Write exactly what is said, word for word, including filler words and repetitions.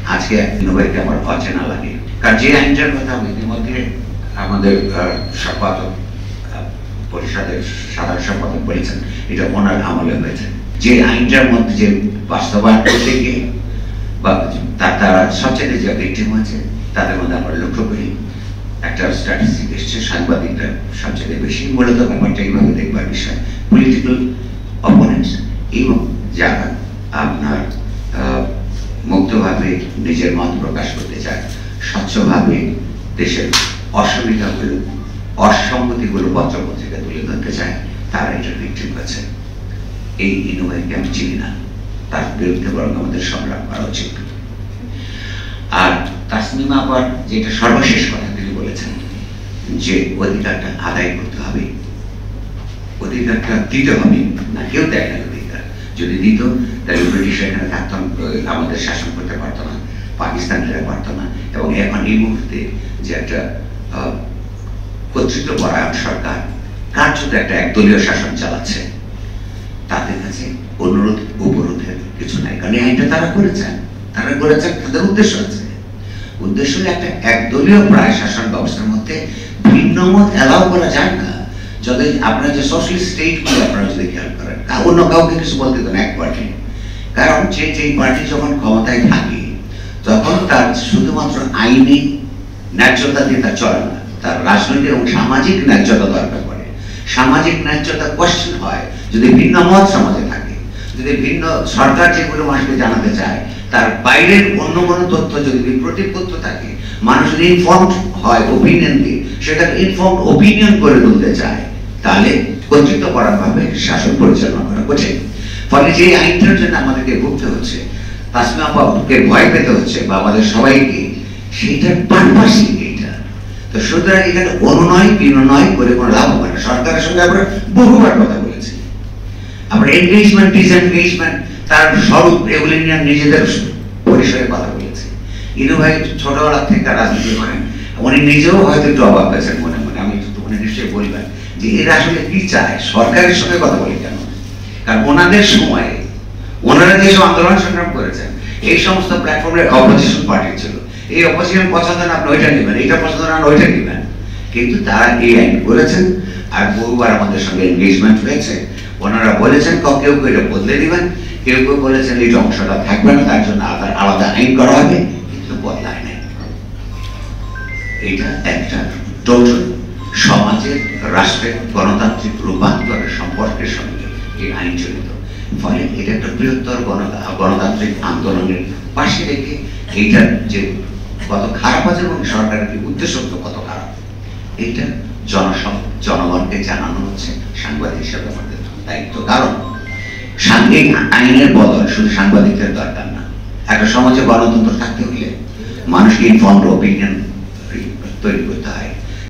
আজকে ইনোভাইকে আমার অচেনা লাগে, কারণ যে আইনটার কথা ইতিমধ্যে আমাদের সম্পাদক পরিষদের সাধারণ সম্পাদক বলেছেন এটা ওনার আমলে হয়েছে। যে আইনটার মধ্যে যে বাস্তবায়ন করতে গিয়ে বা তারা সবচেয়ে যে ভিকটিম হয়েছে তাদের মধ্যে আমরা লক্ষ্য করি একটা স্ট্যাটিস্টিক এসছে, সাংবাদিকরা সবচেয়ে বেশি মূলত ব্যাপারটা এইভাবে দেখবার বিষয়, পলিটিক্যাল অপোনেন্টস এবং যারা আপনার মুক্তভাবে নিজের মত প্রকাশ করতে চায়, স্বচ্ছভাবে দেশের অসুবিধাগুলো অসঙ্গতিগুলো পত্রপত্রিকা তুলে ধরতে চায়, তারা এটার ভিকটিম হয়েছে। এই ইনোভাইকে আমি চিনি না, তার বিরুদ্ধে বরং আমাদের সংগ্রাম করা উচিত। আর তাসনিমা আপার যেটা সর্বশেষ কথা তিনি বলেছেন যে অধিকারটা আদায় করতে হবে, অধিকারটা দিতে হবে না, কেউ দেয় না অধিকার। যদি দিত তাহলে ব্রিটিশ এখানে থাকতাম, আমাদের শাসন করতে পারতো না, পাকিস্তানিরা পারতো না। এবং এখন এই মুহূর্তে যে একটা কর্তৃত্বপরায়ণ সরকার কার্যত একটা একদলীয় শাসন চালাচ্ছে, তাদের কাছে অনুরোধ উপরোধের কিছু নাই, কারণ এই আইনটা তারা করেছেন, তারা করেছেন তাদের উদ্দেশ্য আছে। উদ্দেশ্য একটা একদলীয় প্রায় শাসন ব্যবস্থার মধ্যে ভিন্ন মত এলাও করা যায় না। যদি আপনারা যে সোশ্যালিস্ট স্টেটগুলো আপনারা যদি খেয়াল করেন, অন্য কাউকে কিছু বলতে দেন এক পার্টি, কারণ যে যেই পার্টি যখন ক্ষমতায় থাকে তখন তার শুধুমাত্র আইনি ন্যায্যতা দিয়ে তার চলে না, তার রাজনৈতিক এবং সামাজিক ন্যায্যতা দরকার পড়ে। সামাজিক ন্যায্যতা কোয়েশ্চেন হয় যদি ভিন্ন মত সমাজে থাকে, যদি ভিন্ন সরকার যেগুলো মানুষকে জানাতে চায় তার বাইরের অন্য কোনো তথ্য যদি বিপ্রতিপত্য থাকে, মানুষ যদি ইনফর্মড হয় ওপিনিয়ন দিয়ে, সেটাকে ইনফর্মড ওপিনিয়ন করে তুলতে চায়, তাহলে কর্তৃত্বপরায়ণভাবে শাসন পরিচালনা করা কঠিন। ফলে যে আইনটার জন্য আমাদেরকে ভুগতে হচ্ছে, তাসনিমা আপাকে ভয় পেতে হচ্ছে বা আমাদের সবাইকে, সেইটার পারপাসই এইটা। তো সুতরাং এখানে অনুনয় বিনয় করে কোনো লাভ হবে না। সরকারের সঙ্গে আমরা বহুবার কথা বলেছি, আমরা এনগেজমেন্ট ডিসএনগেজমেন্ট তার স্বরূপ এগুলি নিয়ে নিজেদের পরিসরে কথা বলেছি। ইনু ভাই ছোটবেলা থেকে রাজনীতি করেন, উনি নিজেও হয়তো একটু অবাক হয়েছেন মনে মনে, আমি উনি নিশ্চয়ই বলবেন যে এরা আসলে কি চায়, সরকারের সঙ্গে কথা বলি কেন? কারণ ওনাদের সময়ে ওনারা যেসব আন্দোলন সংগ্রাম করেছেন এই সমস্ত প্ল্যাটফর্মের অপোজিশন পার্টি ছিল, এই অপোজিশন পছন্দ না আপনি ওইটা নেবেন, এইটা পছন্দ না ওইটা নেবেন, কিন্তু তারা এই আইন করেছেন। আর বহুবার আমাদের সঙ্গে এনগেজমেন্ট হয়েছে, ওনারা বলেছেন কেউ কেউ এটা বদলে দিবেন, কেউ কেউ বলেছেন এই অংশটা থাকবে না, তার জন্য আলাদা আইন করা হবে, কিন্তু বদলায় নাই। এটা একটা টোটাল সমাজের রাষ্ট্রের গণতান্ত্রিক রূপান্তরের সম্পর্কের সঙ্গে এই আইন জড়িত। ফলে এটা একটা বৃহত্তর গণতান্ত্রিক আন্দোলনের পাশে রেখে এইটার যে কত খারাপ আছে এবং সরকারের উদ্দেশ্য কত খারাপ, এইটা জনসম জনগণকে জানানো হচ্ছে সাংবাদিক হিসাবে আমাদের দায়িত্ব। কারণ সাংঘিক আইনের বদল শুধু সাংবাদিকদের দরকার না, একটা সমাজে গণতন্ত্র থাকতে হলে মানুষকে ইনফর্মড ওপিনিয়ন তৈরি করতে হয়।